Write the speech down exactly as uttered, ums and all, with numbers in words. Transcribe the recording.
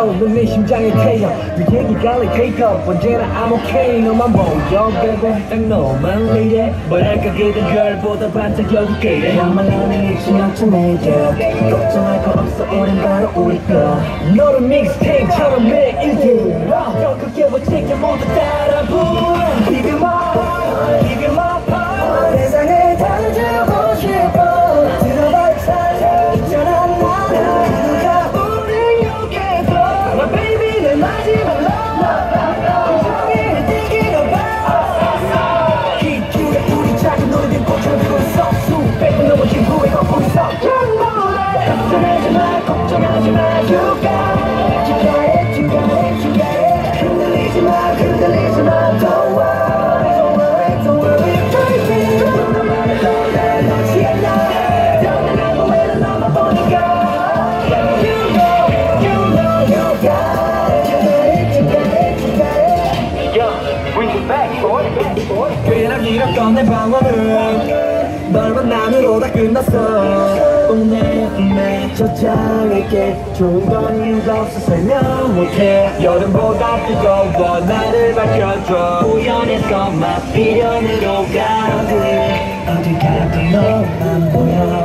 넌 내 심장에 태워 네 얘기가 like take up 언제나 I'm okay 너만 보여 baby 딱 너만 내게 뭐랄까 그댄 별보다 반짝여도 그래 정말 나는 잊지 않죠 내게 걱정할 거 없어 우린 바로 우리 거 너를 믹스테이프처럼 매일 들어 더 크게 멋지게 모두 따라 불러 Give you my heart Give you my heart 세상에 던져보고 싶어 들어봐 살려 있잖아 나는 그가 우리 욕해도 My baby 내 마지막 love 세상에 뛰기로 봐 기줄에 우리 작은 노래들 꽂혀들고 있어 수백 번 넘어진 후회 걷고 있어 걱정하지 마 걱정하지 마 You got it You got it You got it You got it 흔들리지 마 흔들리지 마 Don't worry Don't worry Don't worry baby 너만의 노래 놓지 않아 떠나가고 왜는 너만 보니까 You know You know You got it You got it You got it You got it Yo bring it back boy 꽤나 길었던 내 방황은 널 만남으로 다 끝났어 내 꿈에 저장할게 좋은 건 이유가 없어 설명 못해 여름보다 뜨거워 나를 밝혀줘 우연해서 막 비련으로 가 어딜 가도 너만 보여